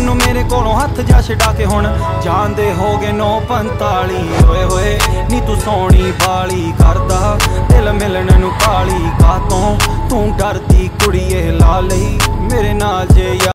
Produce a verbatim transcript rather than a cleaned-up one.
मैनू मेरे कोलों हथ जा छड़ा के हुण जांदे हो गए नौ पंताली। होए होए नी तू सोनी बाली करदा दिल मिलन नू काली कातों तू डरदी कुड़िए ला लई मेरे नाल जे।